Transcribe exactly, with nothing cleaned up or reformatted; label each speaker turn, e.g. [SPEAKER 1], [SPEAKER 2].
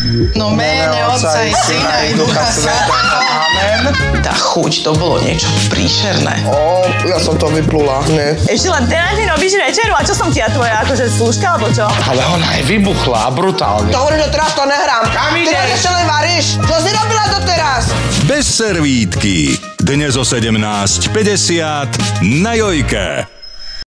[SPEAKER 1] No mene Otca i Syna i Ducha Svätého. Amen. Tá chuť, to bolo niečo príšerné.
[SPEAKER 2] Ó, ja som to vyplula hneď.
[SPEAKER 3] Ešte len teraz mi robíš večeru a čo som ti ja tvoja, akože slúžka, alebo čo?
[SPEAKER 4] Ale ona je vybuchla, brutálne.
[SPEAKER 2] To hovorím, že teraz to nehrám.
[SPEAKER 4] Kam ideš?
[SPEAKER 2] Teraz ešte len varíš. Čo si robila doteraz?
[SPEAKER 5] Bez servítky. Dnes o sedemnásť päťdesiat na Jojke.